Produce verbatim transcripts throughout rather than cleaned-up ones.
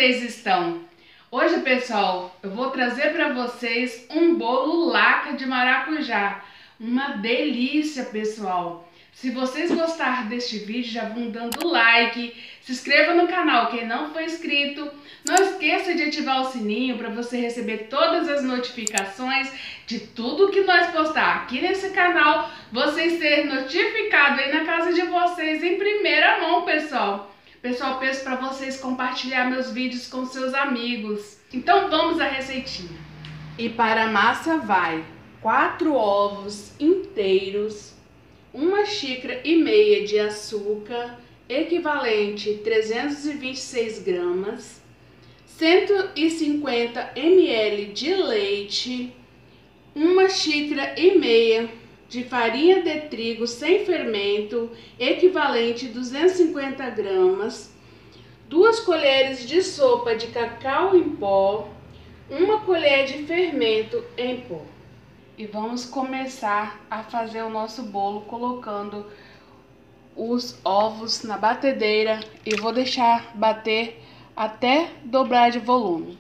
vocês estão? Hoje, pessoal, eu vou trazer para vocês um bolo laca de maracujá. Uma delícia, pessoal! Se vocês gostaram deste vídeo, já vão dando like, se inscreva no canal quem não for inscrito. Não esqueça de ativar o sininho para você receber todas as notificações de tudo que nós postar aqui nesse canal. Vocês serem notificados aí na casa de vocês em primeira mão, pessoal. Pessoal, peço para vocês compartilhar meus vídeos com seus amigos. Então vamos à receitinha. E para a massa vai quatro ovos inteiros, uma xícara e meia de açúcar, equivalente a trezentos e vinte e seis gramas, cento e cinquenta mililitros de leite, uma xícara e meia de farinha de trigo sem fermento, equivalente a duzentos e cinquenta gramas, duas colheres de sopa de cacau em pó, uma colher de fermento em pó. E vamos começar a fazer o nosso bolo colocando os ovos na batedeira e vou deixar bater até dobrar de volume.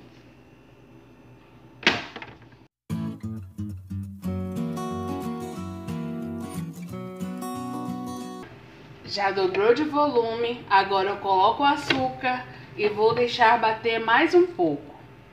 Já dobrou de volume, agora eu coloco o açúcar e vou deixar bater mais um pouco.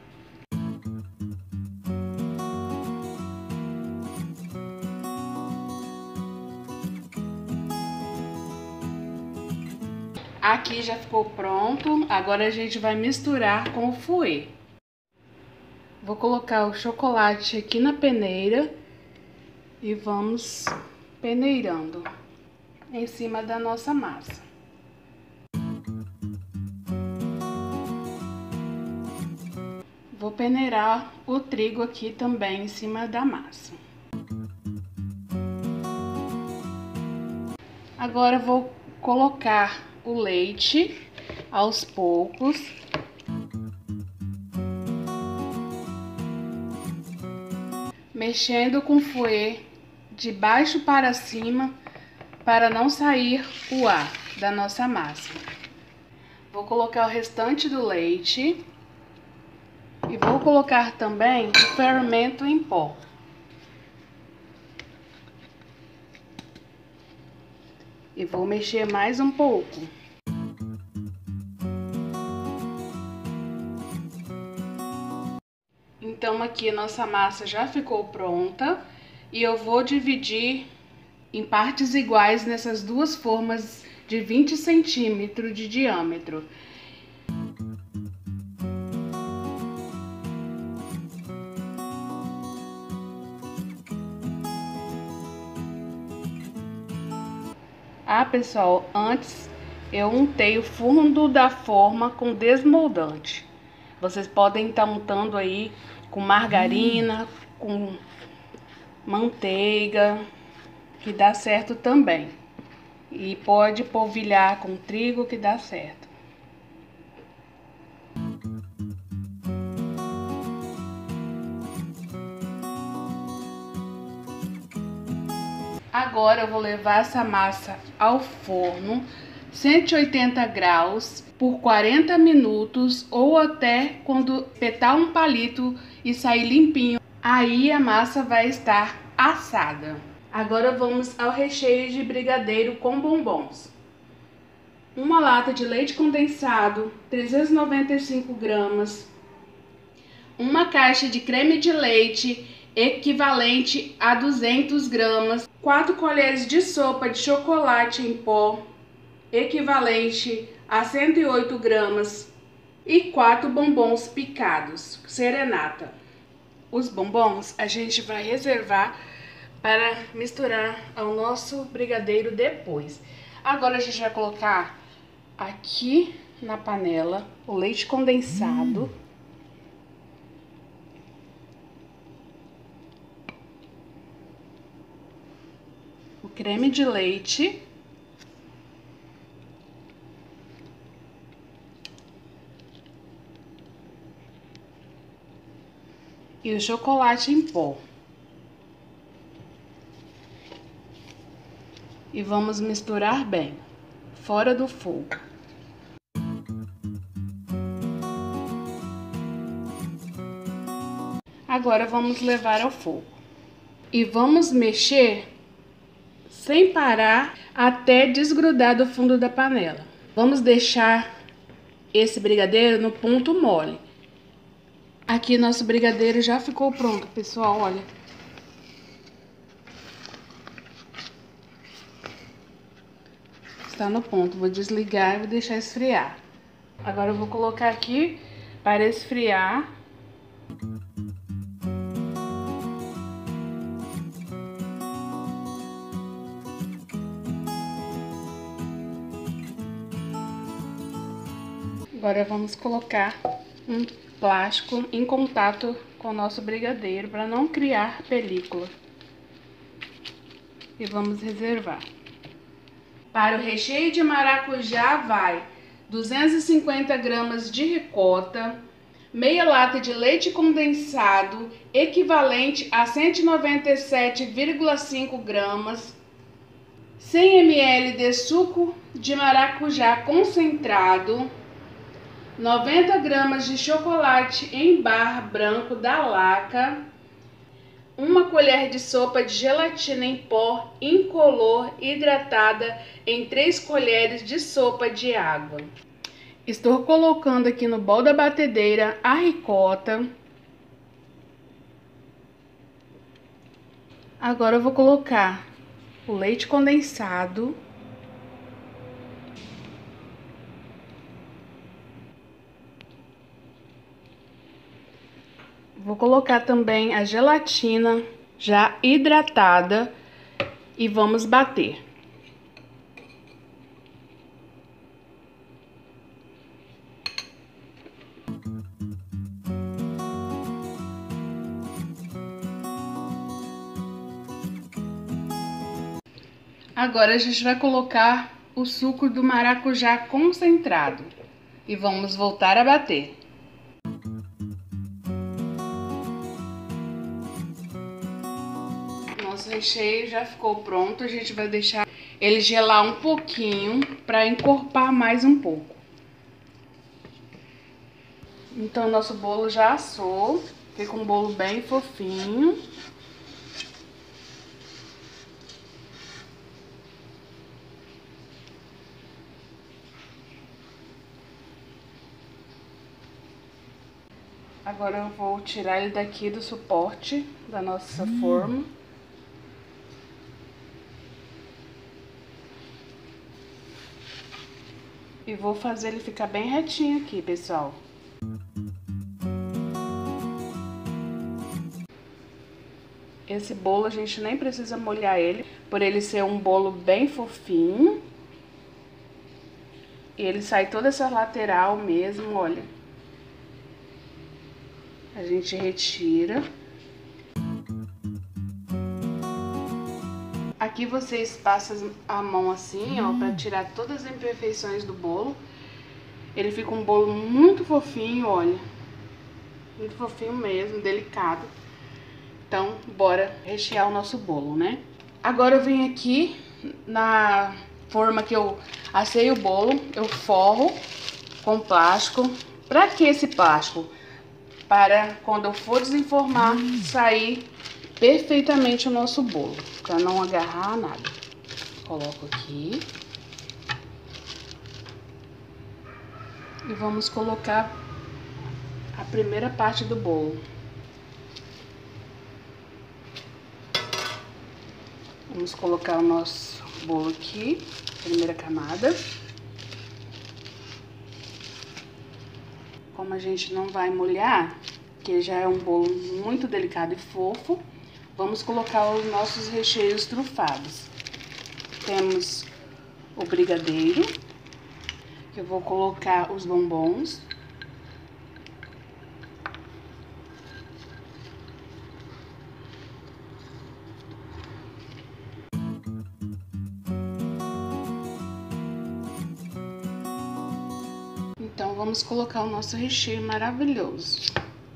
Aqui já ficou pronto, agora a gente vai misturar com o fouet. Vou colocar o chocolate aqui na peneira e vamos peneirando em cima da nossa massa. Vou peneirar o trigo aqui também em cima da massa. Agora vou colocar o leite aos poucos. Mexendo com o fouet de baixo para cima, para não sair o ar da nossa massa. Vou colocar o restante do leite e vou colocar também o fermento em pó. E vou mexer mais um pouco. Então aqui a nossa massa já ficou pronta e eu vou dividir em partes iguais nessas duas formas de vinte centímetros de diâmetro. Ah, pessoal, antes eu untei o fundo da forma com desmoldante. Vocês podem estar untando aí com margarina, com manteiga, que dá certo também. E pode polvilhar com trigo que dá certo. Agora eu vou levar essa massa ao forno, cento e oitenta graus, por quarenta minutos ou até quando petar um palito e sair limpinho. Aí a massa vai estar assada. Agora vamos ao recheio de brigadeiro com bombons. Uma lata de leite condensado, trezentos e noventa e cinco gramas. Uma caixa de creme de leite, equivalente a duzentas gramas. quatro colheres de sopa de chocolate em pó, equivalente a cento e oito gramas. E quatro bombons picados, serenata. Os bombons a gente vai reservar para misturar ao nosso brigadeiro depois. Agora a gente vai colocar aqui na panela o leite condensado. Hum. O creme de leite. E o chocolate em pó. E vamos misturar bem, fora do fogo. Agora vamos levar ao fogo. E vamos mexer sem parar até desgrudar do fundo da panela. Vamos deixar esse brigadeiro no ponto mole. Aqui nosso brigadeiro já ficou pronto, pessoal, olha. Está no ponto, vou desligar e vou deixar esfriar. Agora eu vou colocar aqui para esfriar. Agora vamos colocar um plástico em contato com o nosso brigadeiro para não criar película. E vamos reservar. Para o recheio de maracujá vai duzentos e cinquenta gramas de ricota, meia lata de leite condensado, equivalente a cento e noventa e sete vírgula cinco gramas, cem mililitros de suco de maracujá concentrado, noventa gramas de chocolate em barra branco da Laca, uma colher de sopa de gelatina em pó incolor hidratada em três colheres de sopa de água. Estou colocando aqui no bol da batedeira a ricota. Agora eu vou colocar o leite condensado. Vou colocar também a gelatina já hidratada e vamos bater. Agora a gente vai colocar o suco do maracujá concentrado e vamos voltar a bater. Nosso recheio já ficou pronto, a gente vai deixar ele gelar um pouquinho para encorpar mais um pouco. Então nosso bolo já assou, fica um bolo bem fofinho. Agora eu vou tirar ele daqui do suporte da nossa hum. forma. E vou fazer ele ficar bem retinho aqui, pessoal. Esse bolo a gente nem precisa molhar ele, por ele ser um bolo bem fofinho. E ele sai toda essa lateral mesmo, olha. A gente retira. Aqui vocês passam a mão assim, ó, pra tirar todas as imperfeições do bolo. Ele fica um bolo muito fofinho, olha. Muito fofinho mesmo, delicado. Então, bora rechear o nosso bolo, né? Agora eu venho aqui na forma que eu assei o bolo, eu forro com plástico. Pra que esse plástico? Para quando eu for desenformar, sair perfeitamente o nosso bolo, para não agarrar nada. Coloco aqui. E vamos colocar a primeira parte do bolo. Vamos colocar o nosso bolo aqui, primeira camada. Como a gente não vai molhar, que já é um bolo muito delicado e fofo, vamos colocar os nossos recheios trufados. Temos o brigadeiro, que eu vou colocar os bombons. Então, vamos colocar o nosso recheio maravilhoso.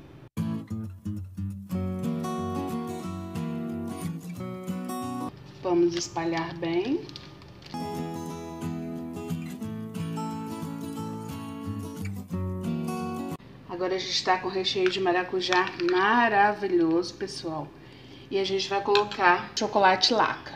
Vamos espalhar bem. Agora a gente tá com recheio de maracujá maravilhoso, pessoal. E a gente vai colocar chocolate laca.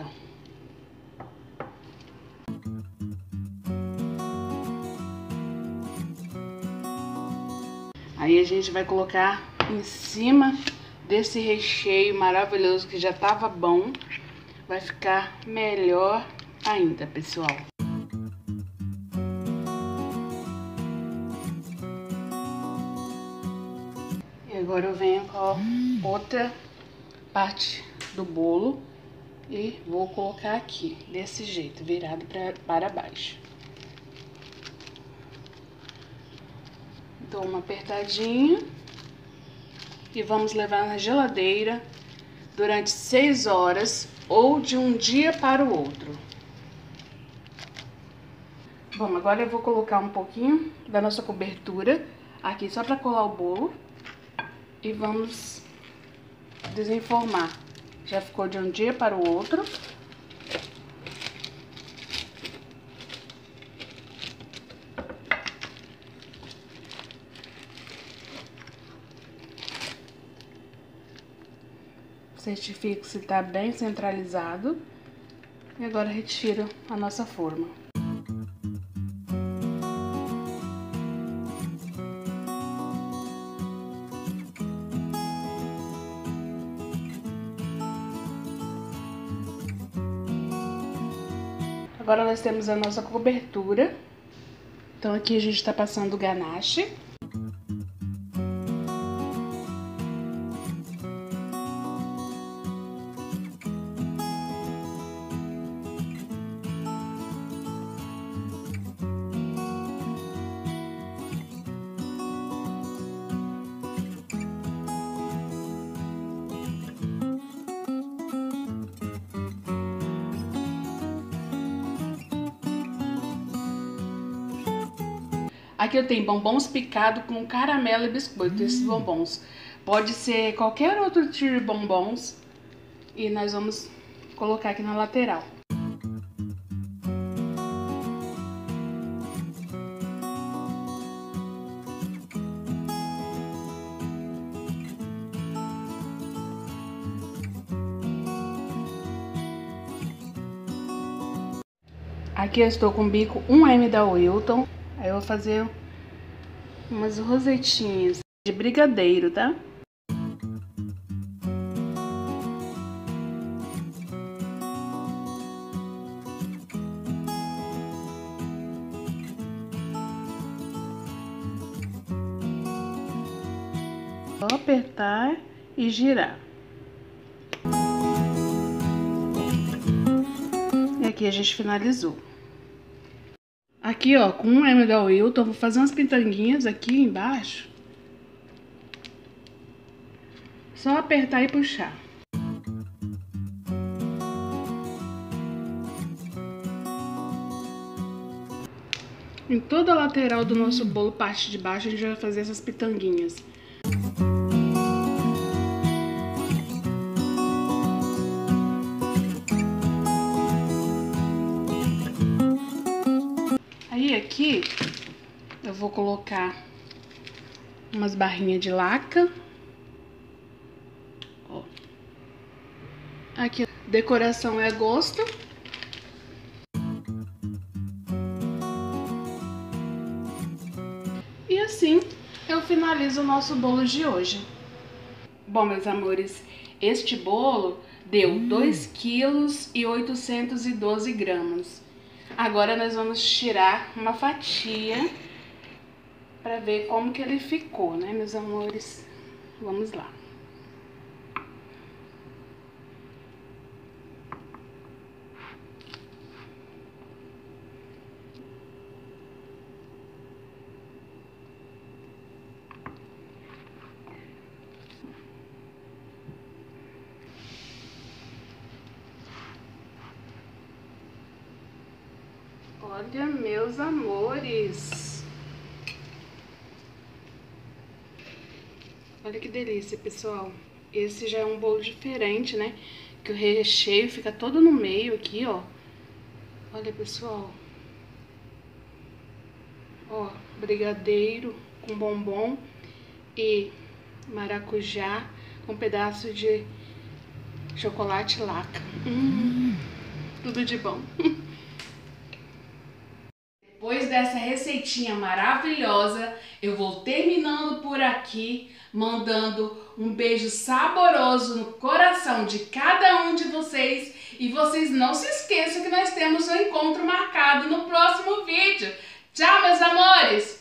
Aí a gente vai colocar em cima desse recheio maravilhoso que já tava bom. Vai ficar melhor ainda, pessoal. E agora eu venho com outra parte do bolo e vou colocar aqui, desse jeito, virado pra, para baixo. Dou uma apertadinha e vamos levar na geladeira durante seis horas ou de um dia para o outro. Bom, agora eu vou colocar um pouquinho da nossa cobertura aqui só para colar o bolo e vamos desenformar. Já ficou de um dia para o outro. Certifico se está bem centralizado. E agora retiro a nossa forma. Agora nós temos a nossa cobertura. Então aqui a gente está passando o ganache. Aqui eu tenho bombons picados com caramelo e biscoito, esses bombons. Pode ser qualquer outro tipo de bombons. E nós vamos colocar aqui na lateral. Aqui eu estou com o bico um milímetro da Wilton. Aí eu vou fazer umas rosetinhas de brigadeiro, tá? Só apertar e girar. E aqui a gente finalizou. Aqui, ó, com um milímetro da Wilton, vou fazer umas pitanguinhas aqui embaixo. Só apertar e puxar. Em toda a lateral do nosso bolo, parte de baixo, a gente vai fazer essas pitanguinhas. Aí aqui eu vou colocar umas barrinhas de laca. Ó. Aqui decoração é a gosto. E assim eu finalizo o nosso bolo de hoje. Bom, meus amores, este bolo deu dois quilos e oitocentos e doze gramas. Agora nós vamos tirar uma fatia para ver como que ele ficou, né, meus amores? Vamos lá. Olha, meus amores. Olha que delícia, pessoal. Esse já é um bolo diferente, né? Que o recheio fica todo no meio aqui, ó. Olha, pessoal. Ó, brigadeiro com bombom. e maracujá com um pedaço de chocolate laca. Hum, tudo de bom. Depois dessa receitinha maravilhosa, eu vou terminando por aqui, mandando um beijo saboroso no coração de cada um de vocês. E vocês não se esqueçam que nós temos um encontro marcado no próximo vídeo. Tchau, meus amores!